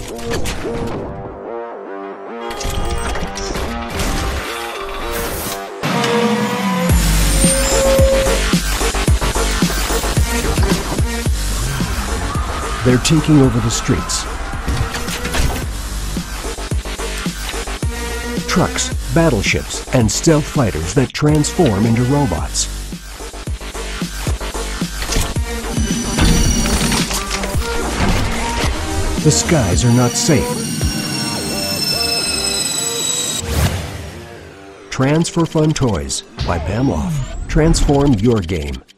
They're taking over the streets. Trucks, battleships, and stealth fighters that transform into robots. The skies are not safe. Trans for Fun Toys by Pamloff. Transform your game.